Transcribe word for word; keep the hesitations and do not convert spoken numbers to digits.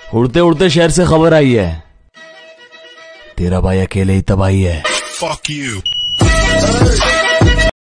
उड़ते उड़ते शहर से खबर आई है, तेरा भाई अकेले ही तबाही है। Fuck you.